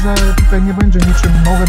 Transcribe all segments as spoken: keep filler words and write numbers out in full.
że tutaj nie będzie niczym nowym.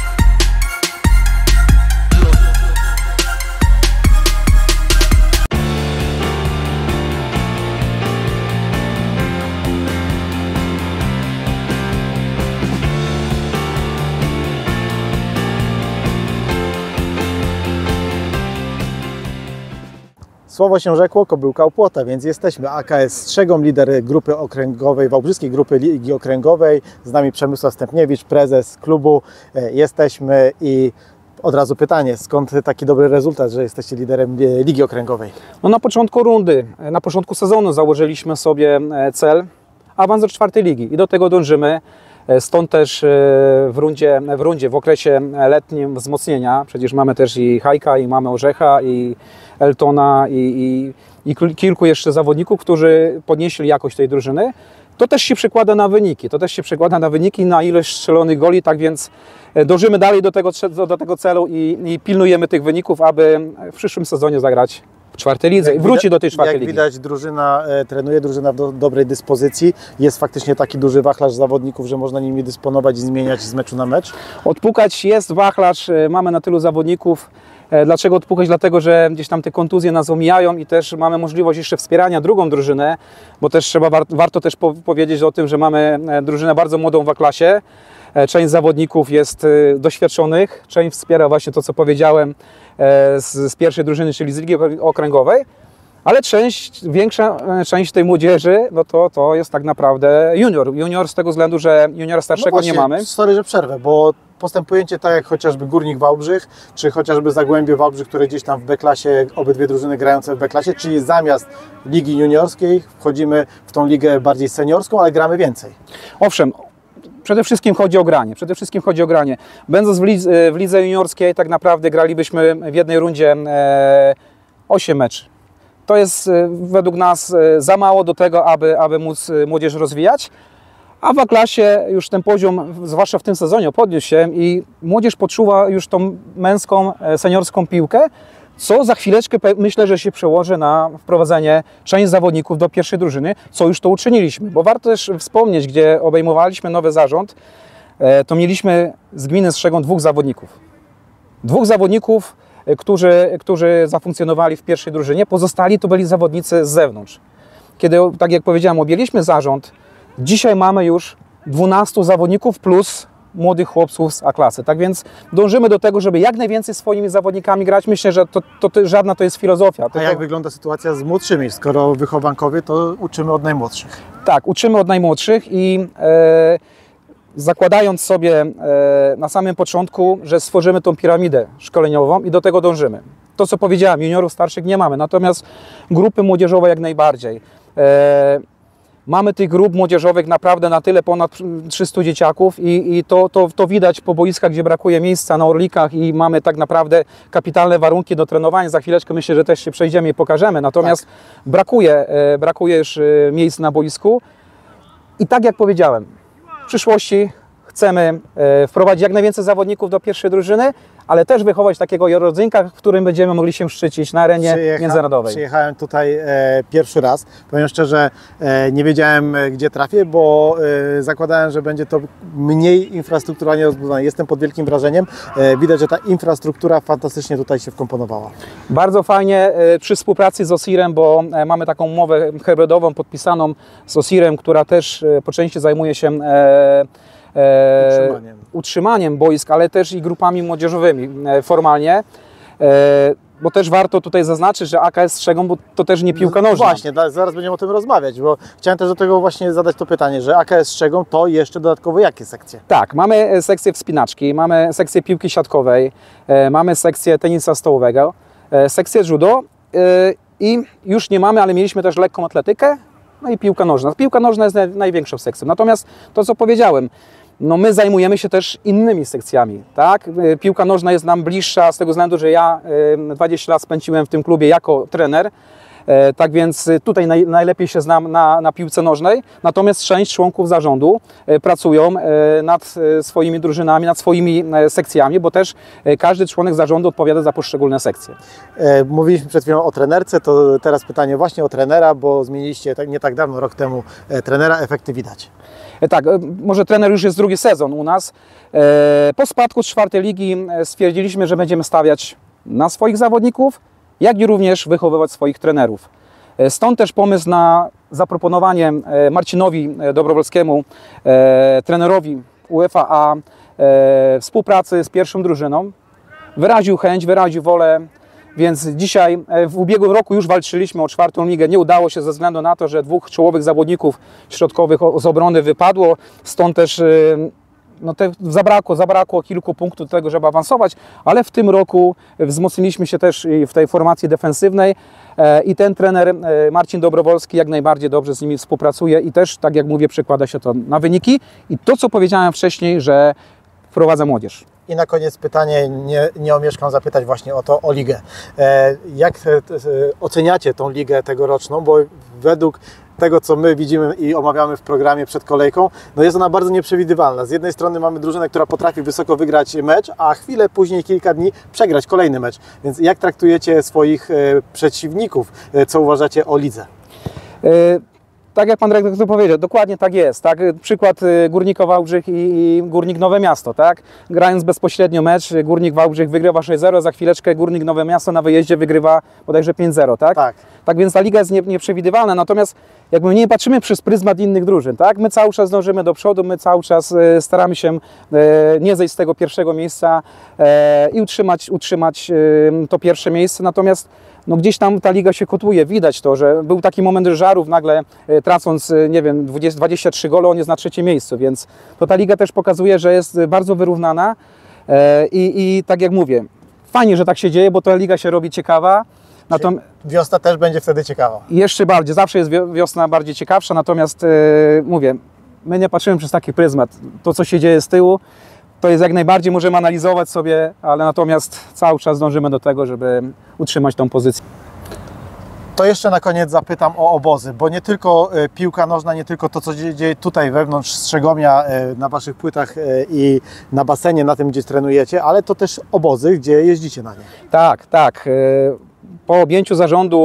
Słowo się rzekło, kobyłka u płota, więc jesteśmy. A K S Strzegom, lider grupy okręgowej, Wałbrzyskiej Grupy Ligi Okręgowej. Z nami Przemysław Stępniewicz, prezes klubu. Jesteśmy i od razu pytanie, skąd taki dobry rezultat, że jesteście liderem Ligi Okręgowej? No na początku rundy, na początku sezonu założyliśmy sobie cel awans do czwartej ligi i do tego dążymy. Stąd też w rundzie, w rundzie, w okresie letnim wzmocnienia, przecież mamy też i Hajka, i mamy Orzecha, i Eltona, i, i, i kilku jeszcze zawodników, którzy podnieśli jakość tej drużyny. To też się przekłada na wyniki, to też się przekłada na wyniki, na ilość strzelonych goli, tak więc dążymy dalej do tego, do tego celu i, i pilnujemy tych wyników, aby w przyszłym sezonie zagrać w czwartej lidze i wróci do tej czwartej jak ligi. Jak widać, drużyna e, trenuje, drużyna w do, dobrej dyspozycji. Jest faktycznie taki duży wachlarz zawodników, że można nimi dysponować i zmieniać z meczu na mecz. Odpukać jest wachlarz, mamy na tylu zawodników. Dlaczego odpukać? Dlatego, że gdzieś tam te kontuzje nas omijają i też mamy możliwość jeszcze wspierania drugą drużynę, bo też trzeba, warto też powiedzieć o tym, że mamy drużynę bardzo młodą w A-klasie. Część zawodników jest doświadczonych, część wspiera właśnie to, co powiedziałem z, z pierwszej drużyny, czyli z Ligi Okręgowej, ale część, większa część tej młodzieży, no to, to jest tak naprawdę junior. Junior z tego względu, że juniora starszego no właśnie, nie mamy. Sorry, że przerwę, bo postępujecie tak jak chociażby Górnik Wałbrzych, czy chociażby Zagłębie Wałbrzych, które gdzieś tam w B-klasie, obydwie drużyny grające w B-klasie, czyli zamiast ligi juniorskiej wchodzimy w tą ligę bardziej seniorską, ale gramy więcej. Owszem, przede wszystkim chodzi o granie. Przede wszystkim chodzi o granie. Będąc w lidze, w lidze juniorskiej, tak naprawdę gralibyśmy w jednej rundzie e, osiem meczy. To jest e, według nas e, za mało do tego, aby, aby móc młodzież rozwijać. A w A-klasie już ten poziom, zwłaszcza w tym sezonie, podniósł się i młodzież poczuwa już tą męską, seniorską piłkę, co za chwileczkę myślę, że się przełoży na wprowadzenie części zawodników do pierwszej drużyny, co już to uczyniliśmy. Bo warto też wspomnieć, gdzie obejmowaliśmy nowy zarząd, to mieliśmy z gminy Strzegom dwóch zawodników. Dwóch zawodników, którzy, którzy zafunkcjonowali w pierwszej drużynie, pozostali to byli zawodnicy z zewnątrz. Kiedy, tak jak powiedziałem, objęliśmy zarząd, dzisiaj mamy już dwunastu zawodników plus młodych chłopców z A-klasy. Tak więc dążymy do tego, żeby jak najwięcej swoimi zawodnikami grać. Myślę, że to, to, to żadna to jest filozofia. A tylko... jak wygląda sytuacja z młodszymi? Skoro wychowankowie, to uczymy od najmłodszych. Tak, uczymy od najmłodszych i e, zakładając sobie e, na samym początku, że stworzymy tą piramidę szkoleniową i do tego dążymy. To, co powiedziałem, juniorów starszych nie mamy, natomiast grupy młodzieżowe jak najbardziej. E, Mamy tych grup młodzieżowych naprawdę na tyle ponad trzystu dzieciaków i, i to, to, to widać po boiskach, gdzie brakuje miejsca na Orlikach i mamy tak naprawdę kapitalne warunki do trenowania. Za chwileczkę myślę, że też się przejdziemy i pokażemy. Natomiast tak. brakuje, brakuje już miejsc na boisku i tak jak powiedziałem, w przyszłości chcemy wprowadzić jak najwięcej zawodników do pierwszej drużyny, ale też wychować takiego rodzynka, w którym będziemy mogli się szczycić na arenie Przyjecha, międzynarodowej. Przyjechałem tutaj e, pierwszy raz. Powiem szczerze, e, nie wiedziałem, gdzie trafię, bo e, zakładałem, że będzie to mniej infrastrukturalnie rozbudowane. Jestem pod wielkim wrażeniem. E, widać, że ta infrastruktura fantastycznie tutaj się wkomponowała. Bardzo fajnie e, przy współpracy z Osirem, bo e, mamy taką umowę hybrydową podpisaną z Osirem, która też e, po części zajmuje się e, E, utrzymaniem. utrzymaniem boisk, ale też i grupami młodzieżowymi e, formalnie, e, bo też warto tutaj zaznaczyć, że A K S Strzegom, bo to też nie piłka nożna. Właśnie, zaraz będziemy o tym rozmawiać, bo chciałem też do tego właśnie zadać to pytanie, że A K S Strzegom to jeszcze dodatkowo jakie sekcje? Tak, mamy sekcję wspinaczki, mamy sekcję piłki siatkowej, e, mamy sekcję tenisa stołowego, e, sekcję judo e, i już nie mamy, ale mieliśmy też lekką atletykę, no i piłka nożna. Piłka nożna jest największą sekcją. Natomiast to, co powiedziałem, no my zajmujemy się też innymi sekcjami, tak? Piłka nożna jest nam bliższa z tego względu, że ja dwadzieścia lat spędziłem w tym klubie jako trener E, tak więc tutaj naj, najlepiej się znam na, na piłce nożnej, natomiast część członków zarządu e, pracują e, nad e, swoimi drużynami, nad swoimi e, sekcjami, bo też e, każdy członek zarządu odpowiada za poszczególne sekcje. E, mówiliśmy przed chwilą o trenerce, to teraz pytanie właśnie o trenera, bo zmieniliście tak, nie tak dawno, rok temu e, trenera, efekty widać. E, tak, e, może trener już jest drugi sezon u nas. E, po spadku z czwartej ligi e, stwierdziliśmy, że będziemy stawiać na swoich zawodników, jak i również wychowywać swoich trenerów. E, stąd też pomysł na zaproponowanie e, Marcinowi Dobrowolskiemu, e, trenerowi UEFA A, e, współpracy z pierwszą drużyną. Wyraził chęć, wyraził wolę, więc dzisiaj e, w ubiegłym roku już walczyliśmy o czwartą ligę. Nie udało się ze względu na to, że dwóch czołowych zawodników środkowych z obrony wypadło, stąd też e, no te, zabrakło, zabrakło kilku punktów do tego, żeby awansować, ale w tym roku wzmocniliśmy się też w tej formacji defensywnej e, i ten trener e, Marcin Dobrowolski jak najbardziej dobrze z nimi współpracuje i też, tak jak mówię, przekłada się to na wyniki i to, co powiedziałem wcześniej, że wprowadza młodzież. I na koniec pytanie, nie, nie omieszkam zapytać właśnie o to, o ligę. E, jak e, e, oceniacie tą ligę tegoroczną, bo według tego, co my widzimy i omawiamy w programie przed kolejką, no jest ona bardzo nieprzewidywalna. Z jednej strony mamy drużynę, która potrafi wysoko wygrać mecz, a chwilę później, kilka dni, przegrać kolejny mecz. Więc jak traktujecie swoich e, przeciwników? E, co uważacie o lidze? E Tak jak pan redaktor powiedział, dokładnie tak jest. Tak? Przykład Górnika Wałbrzych i Górnik Nowe Miasto. Tak? Grając bezpośrednio mecz, Górnik Wałbrzych wygrywa sześć zero, za chwileczkę Górnik Nowe Miasto na wyjeździe wygrywa bodajże pięć zero. Tak? Tak. Tak więc ta liga jest nie, nieprzewidywalna, natomiast jakby nie patrzymy przez pryzmat innych drużyn. Tak? My cały czas dążymy do przodu, my cały czas e, staramy się e, nie zejść z tego pierwszego miejsca e, i utrzymać, utrzymać e, to pierwsze miejsce, natomiast no gdzieś tam ta liga się kotłuje, widać to, że był taki moment żarów, nagle e, tracąc, e, nie wiem, dwadzieścia, dwadzieścia trzy gole, on jest na trzecim miejscu, więc to ta liga też pokazuje, że jest bardzo wyrównana e, i, i tak jak mówię, fajnie, że tak się dzieje, bo ta liga się robi ciekawa. Natom... Wiosna też będzie wtedy ciekawa. Jeszcze bardziej, zawsze jest wiosna bardziej ciekawsza, natomiast e, mówię, my nie patrzymy przez taki pryzmat. To, co się dzieje z tyłu, to jest jak najbardziej, możemy analizować sobie, ale natomiast cały czas dążymy do tego, żeby utrzymać tą pozycję. To jeszcze na koniec zapytam o obozy, bo nie tylko piłka nożna, nie tylko to, co się dzieje tutaj wewnątrz Strzegomia, na Waszych płytach i na basenie, na tym, gdzie trenujecie, ale to też obozy, gdzie jeździcie na nie. Tak, tak. Po objęciu zarządu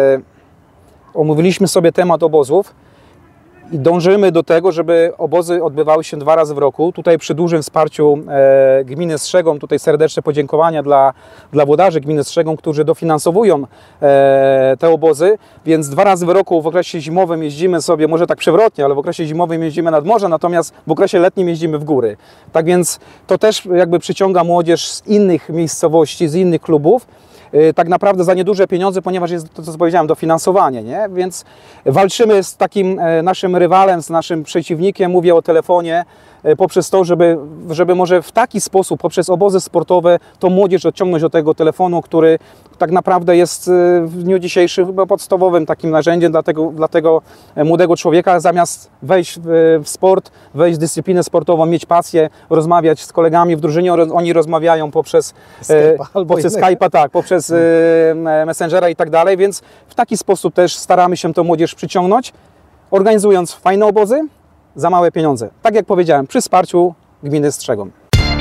omówiliśmy sobie temat obozów i dążymy do tego, żeby obozy odbywały się dwa razy w roku. Tutaj przy dużym wsparciu e, gminy Strzegom, tutaj serdeczne podziękowania dla, dla włodarzy gminy Strzegom, którzy dofinansowują e, te obozy, więc dwa razy w roku w okresie zimowym jeździmy sobie, może tak przewrotnie, ale w okresie zimowym jeździmy nad morze, natomiast w okresie letnim jeździmy w góry. Tak więc to też jakby przyciąga młodzież z innych miejscowości, z innych klubów, tak naprawdę za nieduże pieniądze, ponieważ jest to, co powiedziałem, dofinansowanie, nie? Więc walczymy z takim naszym rywalem, z naszym przeciwnikiem, mówię o telefonie, poprzez to, żeby, żeby może w taki sposób, poprzez obozy sportowe, to młodzież odciągnąć do tego telefonu, który tak naprawdę jest w dniu dzisiejszym chyba podstawowym takim narzędziem dla tego, dla tego młodego człowieka, zamiast wejść w, w sport, wejść w dyscyplinę sportową, mieć pasję, rozmawiać z kolegami w drużynie, oni rozmawiają poprzez Skype'a, poprzez Skype'a, tak, poprzez Messengera i tak dalej, więc w taki sposób też staramy się tę młodzież przyciągnąć, organizując fajne obozy za małe pieniądze. Tak jak powiedziałem, przy wsparciu gminy Strzegom.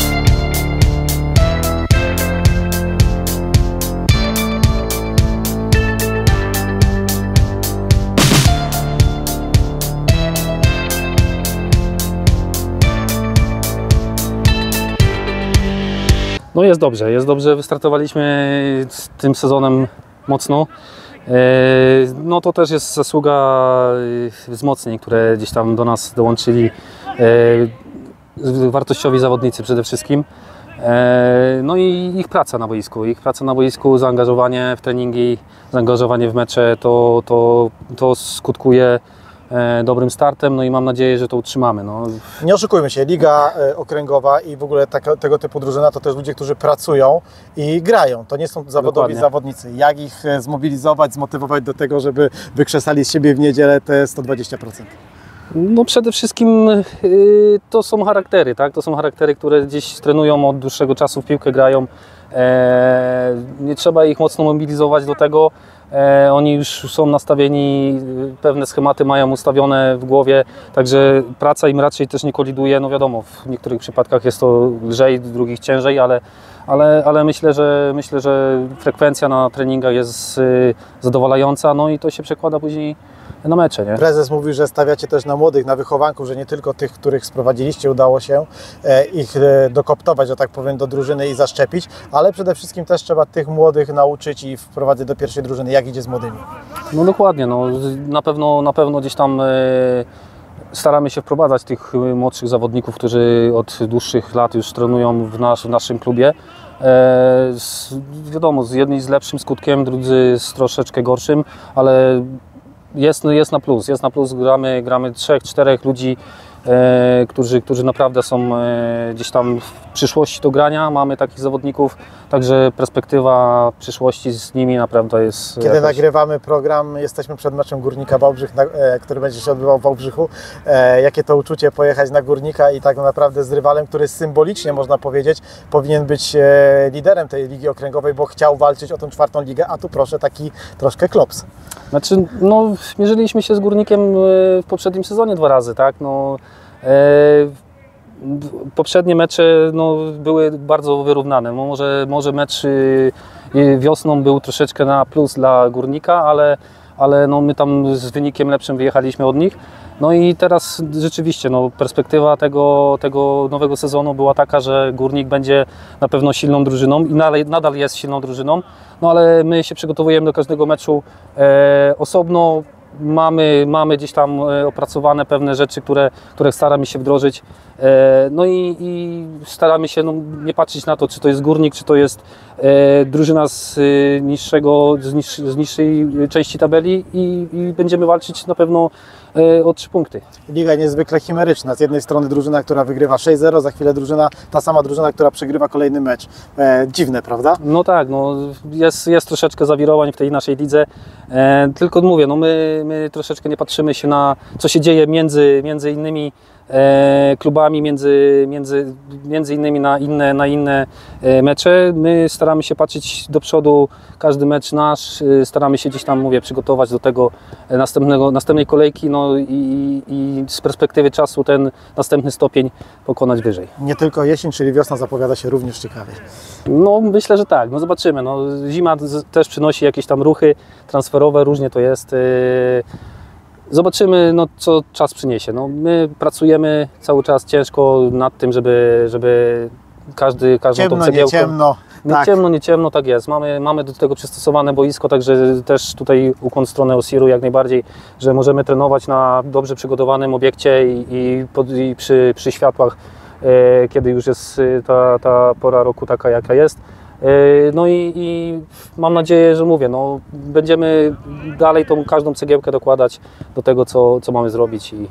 No jest dobrze, jest dobrze. Wystartowaliśmy z tym sezonem mocno. No to też jest zasługa wzmocnień, które gdzieś tam do nas dołączyli wartościowi zawodnicy przede wszystkim. No i ich praca na boisku, ich praca na boisku, zaangażowanie w treningi, zaangażowanie w mecze, to, to, to skutkuje dobrym startem, no i mam nadzieję, że to utrzymamy. No. Nie oszukujmy się, liga okręgowa i w ogóle taka, tego typu drużyna to też ludzie, którzy pracują i grają. To nie są zawodowi Dokładnie. zawodnicy. Jak ich zmobilizować, zmotywować do tego, żeby wykrzesali z siebie w niedzielę te sto dwadzieścia procent? No przede wszystkim y, to są charaktery, tak? To są charaktery, które gdzieś trenują od dłuższego czasu, w piłkę grają. E, nie trzeba ich mocno mobilizować do tego, E, oni już są nastawieni, pewne schematy mają ustawione w głowie, także praca im raczej też nie koliduje. No wiadomo, w niektórych przypadkach jest to lżej, w drugich ciężej, ale, ale, ale myślę, że, myślę, że frekwencja na treningach jest y, zadowalająca, no i to się przekłada później na mecze, nie? Prezes mówi, że stawiacie też na młodych, na wychowanków, że nie tylko tych, których sprowadziliście, udało się e, ich e, dokoptować, że tak powiem, do drużyny i zaszczepić, ale przede wszystkim też trzeba tych młodych nauczyć i wprowadzić do pierwszej drużyny. Jak idzie z młodymi? No dokładnie, no, na pewno, na pewno gdzieś tam e, staramy się wprowadzać tych młodszych zawodników, którzy od dłuższych lat już trenują w, nasz, w naszym klubie. E, z, wiadomo, z jedni z lepszym skutkiem, drudzy z troszeczkę gorszym, ale Jest, jest na plus, jest na plus, gramy, gramy trzech, czterech ludzi, e, którzy, którzy naprawdę są e, gdzieś tam w przyszłości do grania, mamy takich zawodników, także perspektywa przyszłości z nimi naprawdę jest... Kiedy jakaś... nagrywamy program, jesteśmy przed meczem Górnika Wałbrzych, na, e, który będzie się odbywał w Wałbrzychu. E, jakie to uczucie pojechać na Górnika i tak naprawdę z rywalem, który symbolicznie, można powiedzieć, powinien być e, liderem tej ligi okręgowej, bo chciał walczyć o tę czwartą ligę, a tu proszę, taki troszkę klops. Znaczy, no, mierzyliśmy się z Górnikiem w poprzednim sezonie dwa razy, tak? No, e, poprzednie mecze no, były bardzo wyrównane. No, może, może mecz y, wiosną był troszeczkę na plus dla Górnika, ale, ale no, my tam z wynikiem lepszym wyjechaliśmy od nich. No i teraz rzeczywiście no, perspektywa tego, tego nowego sezonu była taka, że Górnik będzie na pewno silną drużyną i nadal, nadal jest silną drużyną, no ale my się przygotowujemy do każdego meczu e, osobno. Mamy, mamy gdzieś tam opracowane pewne rzeczy, które, które staramy się wdrożyć. E, no i, i staramy się no, nie patrzeć na to, czy to jest Górnik, czy to jest e, drużyna z, e, niższego, z, niż, z niższej części tabeli i, i będziemy walczyć na pewno e, o trzy punkty. Liga niezwykle chimeryczna. Z jednej strony drużyna, która wygrywa sześć zero, za chwilę drużyna, ta sama drużyna, która przegrywa kolejny mecz. E, dziwne, prawda? No tak, no, jest, jest troszeczkę zawirowań w tej naszej lidze, e, tylko mówię, no my, my troszeczkę nie patrzymy się na co się dzieje między, między innymi e, klubami, między, między, między innymi na inne, na inne e, mecze. My staramy się patrzeć do przodu, każdy mecz nasz, e, staramy się gdzieś tam, mówię, przygotować do tego następnego, następnej kolejki, no i, i z perspektywy czasu ten następny stopień pokonać wyżej. Nie tylko jesień, czyli wiosna zapowiada się również ciekawie. No myślę, że tak, no zobaczymy. No, zima też przynosi jakieś tam ruchy transferowe, różnie to jest. Zobaczymy, no, co czas przyniesie. No, my pracujemy cały czas ciężko nad tym, żeby, żeby każdy, każdą Ciemno, tą cegiełkę... nie ciemno. Nie Tak. ciemno, nie ciemno, tak jest. Mamy, mamy do tego przystosowane boisko, także też tutaj ukłon w stronę Osiru jak najbardziej, że możemy trenować na dobrze przygotowanym obiekcie i, i, pod, i przy, przy światłach, e, kiedy już jest ta, ta pora roku taka, jaka jest. E, no i, i mam nadzieję, że mówię, no, będziemy dalej tą każdą cegiełkę dokładać do tego, co, co mamy zrobić. I,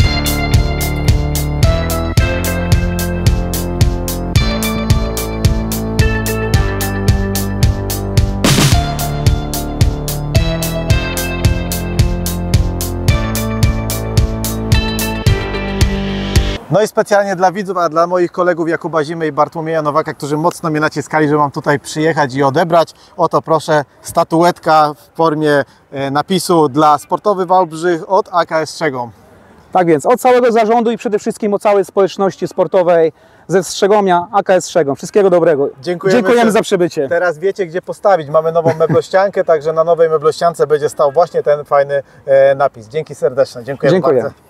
No i specjalnie dla widzów, a dla moich kolegów Jakuba Zimy i Bartłomieja Nowaka, którzy mocno mnie naciskali, że mam tutaj przyjechać i odebrać. Oto proszę, statuetka w formie napisu dla Sportowy Wałbrzych od A K S Strzegom. Tak więc od całego zarządu i przede wszystkim od całej społeczności sportowej ze Strzegomia, A K S Strzegom. Wszystkiego dobrego. Dziękujemy, Dziękujemy za przybycie. Teraz wiecie, gdzie postawić. Mamy nową meblościankę, także na nowej meblościance będzie stał właśnie ten fajny napis. Dzięki serdeczne. Dziękuję Dziękuję. bardzo.